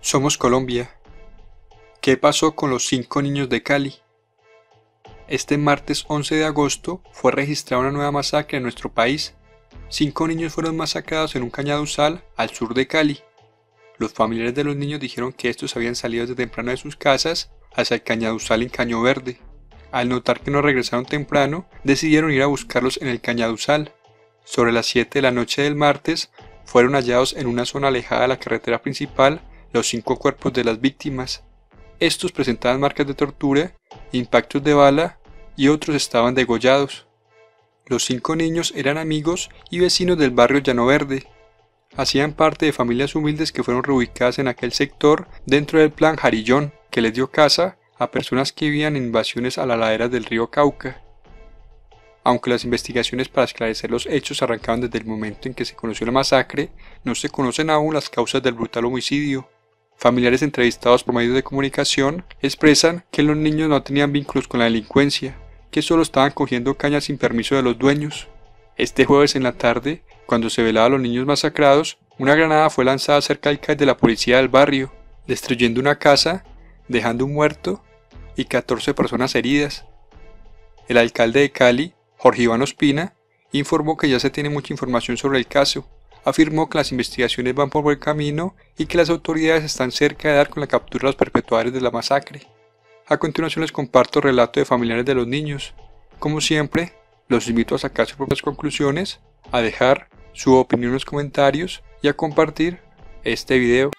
Somos Colombia. ¿Qué pasó con los 5 niños de Cali? Este martes 11 de agosto fue registrada una nueva masacre en nuestro país. 5 niños fueron masacrados en un cañaduzal al sur de Cali. Los familiares de los niños dijeron que estos habían salido desde temprano de sus casas hacia el cañaduzal en Caño Verde. Al notar que no regresaron temprano, decidieron ir a buscarlos en el cañaduzal. Sobre las 7 de la noche del martes, fueron hallados en una zona alejada de la carretera principal los 5 cuerpos de las víctimas. Estos presentaban marcas de tortura, impactos de bala y otros estaban degollados. Los 5 niños eran amigos y vecinos del barrio Llano Verde. Hacían parte de familias humildes que fueron reubicadas en aquel sector dentro del Plan Jarillón, que les dio casa a personas que vivían en invasiones a las laderas del río Cauca. Aunque las investigaciones para esclarecer los hechos arrancaron desde el momento en que se conoció la masacre, no se conocen aún las causas del brutal homicidio. Familiares entrevistados por medios de comunicación expresan que los niños no tenían vínculos con la delincuencia, que solo estaban cogiendo caña sin permiso de los dueños. Este jueves en la tarde, cuando se velaba a los niños masacrados, una granada fue lanzada cerca del CAI de la policía del barrio, destruyendo una casa, dejando un muerto y 14 personas heridas. El alcalde de Cali, Jorge Iván Ospina, informó que ya se tiene mucha información sobre el caso. Afirmó que las investigaciones van por buen camino y que las autoridades están cerca de dar con la captura de los perpetradores de la masacre. A continuación les comparto el relato de familiares de los niños. Como siempre, los invito a sacar sus propias conclusiones, a dejar su opinión en los comentarios y a compartir este video.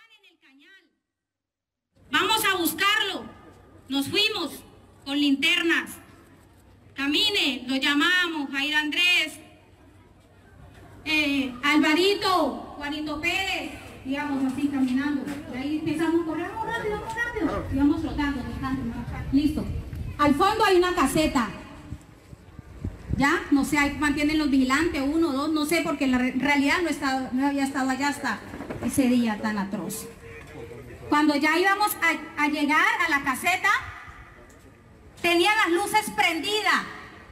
Vamos a buscarlo. Nos fuimos con linternas. Camine, lo llamamos, Jair Andrés, Alvarito, Juanito Pérez, íbamos así caminando. Y ahí empezamos a correr, vamos rápido. Íbamos trotando. Listo. Al fondo hay una caseta. Ya, no sé, ahí mantienen los vigilantes, 1, 2, no sé, porque en la realidad no había estado allá hasta ese día tan atroz. Cuando ya íbamos a llegar a la caseta, tenía las luces prendidas.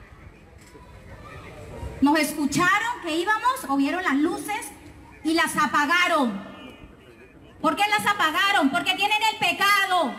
Nos escucharon que íbamos o vieron las luces y las apagaron. ¿Por qué las apagaron? Porque tienen el pecado.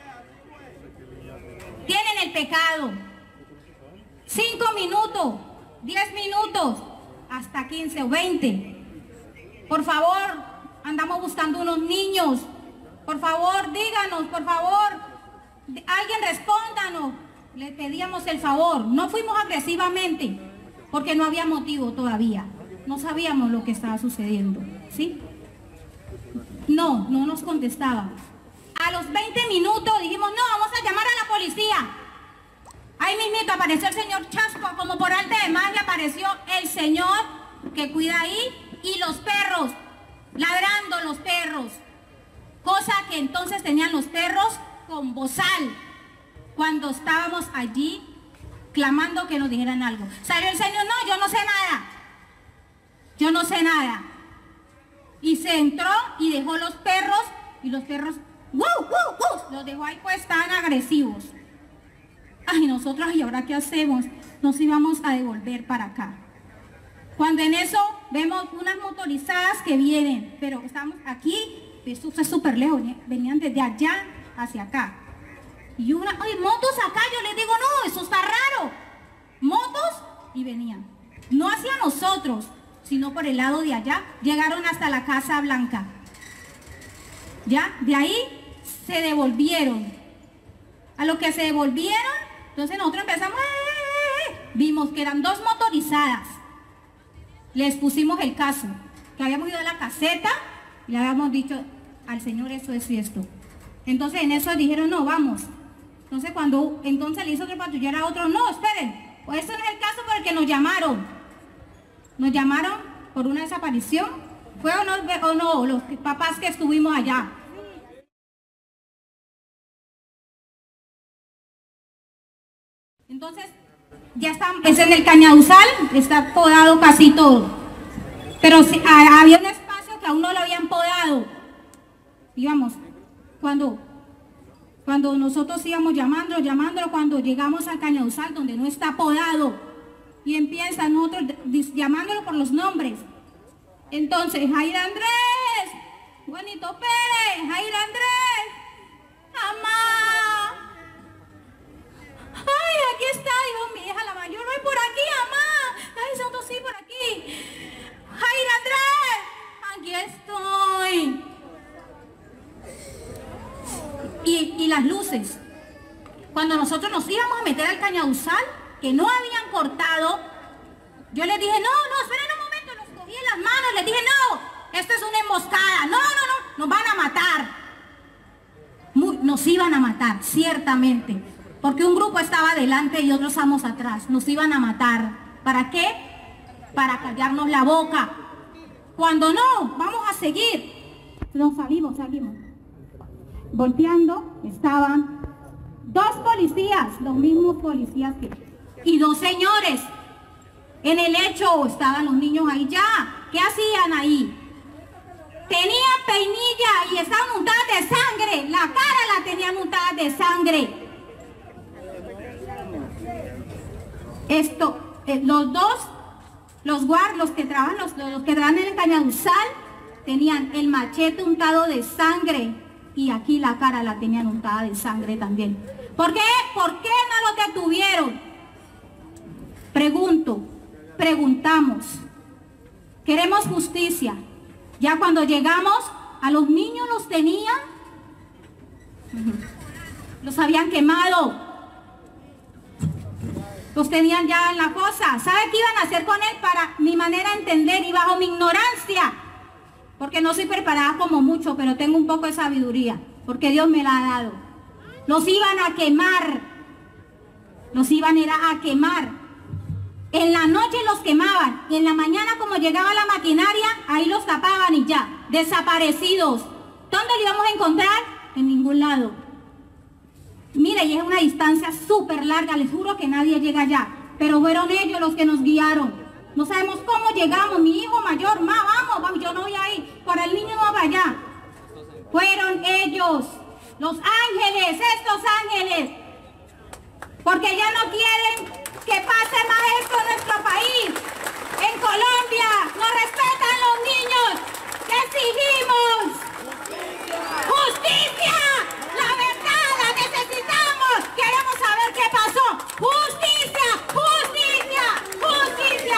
Tienen el pecado. 5 minutos, 10 minutos, hasta 15 o 20. Por favor, andamos buscando unos niños. Por favor, díganos, por favor. Alguien respóndanos. Le pedíamos el favor. No fuimos agresivamente, porque no había motivo todavía. No sabíamos lo que estaba sucediendo, ¿sí? No nos contestaban. A los 20 minutos dijimos, no, vamos a llamar a la policía. Ahí mismito apareció el señor Chasco, como por arte de magia apareció el señor que cuida ahí y los perros, ladrando los perros. Cosa que entonces tenían los perros con bozal, cuando estábamos allí clamando que nos dijeran algo. Salió el señor, no, yo no sé nada. Yo no sé nada. Y se entró y dejó los perros, y los perros, los dejó ahí, pues estaban agresivos. Ay, nosotros, ¿y ahora qué hacemos? Nos íbamos a devolver para acá. Cuando en eso vemos unas motorizadas que vienen, pero estamos aquí, esto fue súper lejos, venían desde allá hacia acá. Y ay, motos acá, yo les digo, no, eso está raro. Motos, y venían. No hacia nosotros, sino por el lado de allá. Llegaron hasta la Casa Blanca. Ya, de ahí se devolvieron. A lo que se devolvieron, entonces nosotros empezamos, vimos que eran 2 motorizadas. Les pusimos el caso, que habíamos ido a la caseta y le habíamos dicho al señor eso, eso y esto. Entonces en eso dijeron, no, vamos. Entonces le hizo otro patrullero a otro, no, esperen, pues eso no es el caso por el que nos llamaron. Nos llamaron por una desaparición. ¿Fue o no los papás que estuvimos allá? Entonces, ya es en el cañaduzal, está podado casi todo. Pero sí, había un espacio que aún no lo habían podado. Digamos, cuando nosotros íbamos llamándolo, cuando llegamos al cañaduzal donde no está podado, y empiezan nosotros llamándolo por los nombres. Entonces, Jair Andrés, Juanito Pérez, Jair Andrés. y las luces. Cuando nosotros nos íbamos a meter al Cañaduzal, que no habían cortado, yo les dije, no, esperen un momento, los cogí en las manos, les dije, no, esto es una emboscada, no, nos van a matar. Nos iban a matar, ciertamente, porque un grupo estaba adelante y otros estábamos atrás, nos iban a matar. ¿Para qué? Para callarnos la boca. Cuando no, vamos a seguir. No, salimos. Volteando estaban 2 policías, los mismos policías que... y 2 señores. En el hecho estaban los niños ahí ya. ¿Qué hacían ahí? Tenían peinilla y estaban untadas de sangre. La cara la tenían untada de sangre. Los que trabajan en el Cañaduzal tenían el machete untado de sangre y aquí la cara la tenían untada de sangre también. ¿Por qué? ¿Por qué no los detuvieron? Preguntamos. Queremos justicia. Ya cuando llegamos, a los niños los tenían, los habían quemado. Los tenían ya en la fosa. ¿Sabe qué iban a hacer con él? Para mi manera de entender y bajo mi ignorancia, porque no soy preparada como mucho, pero tengo un poco de sabiduría, porque Dios me la ha dado. Los iban a quemar. Los iban a quemar. En la noche los quemaban y en la mañana, como llegaba la maquinaria, ahí los tapaban y ya, desaparecidos. ¿Dónde lo íbamos a encontrar? En ningún lado. Mire, y es una distancia súper larga, les juro que nadie llega allá, pero fueron ellos los que nos guiaron. No sabemos cómo llegamos, mi hijo mayor, vamos, yo no voy ahí, por el niño no va allá. Fueron ellos, los ángeles, estos ángeles, porque ya no quieren que pase más esto en nuestro país. En Colombia nos respetan los niños. ¿Qué exigimos? ¡Justicia! La verdad la necesitamos. Queremos saber qué pasó. ¡Justicia! ¡Justicia!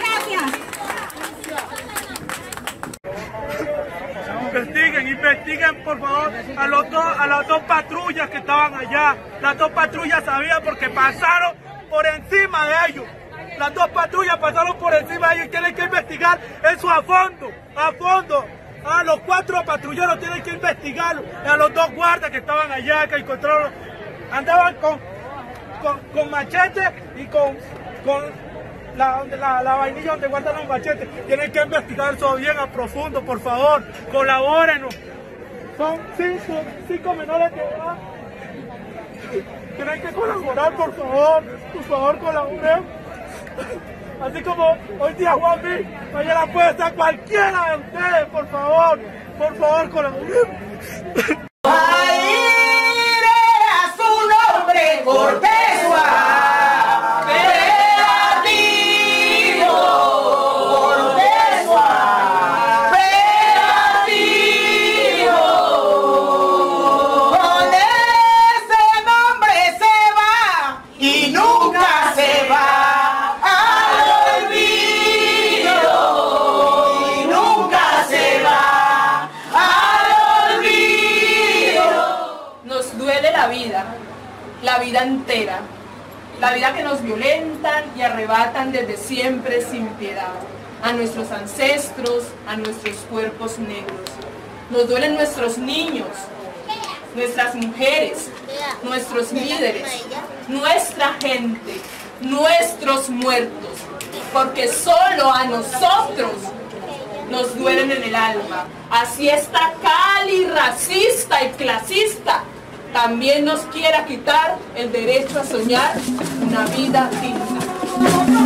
¡Justicia! Gracias. Investiguen por favor a las dos patrullas que estaban allá. Las 2 patrullas sabían porque pasaron por encima de ellos. Las 2 patrullas pasaron por encima de ellos y tienen que investigar eso a fondo. A los 4 patrulleros tienen que investigarlo. A los 2 guardas que estaban allá, que encontraron, andaban con machetes y con la vainilla donde guardan los machetes. Tienen que investigar eso bien a profundo, por favor. Colabórenos. Son 5 menores de edad. Tienen que colaborar, por favor, colaboren. Así como hoy día Juanmi, mañana puede estar cualquiera de ustedes, por favor, colaboren. A su nombre, Cortesua. La vida entera, la vida que nos violentan y arrebatan desde siempre sin piedad, a nuestros ancestros, a nuestros cuerpos negros. Nos duelen nuestros niños, nuestras mujeres, nuestros líderes, nuestra gente, nuestros muertos, porque solo a nosotros nos duelen en el alma. Así esta Cali racista y clasista también nos quiera quitar el derecho a soñar una vida digna.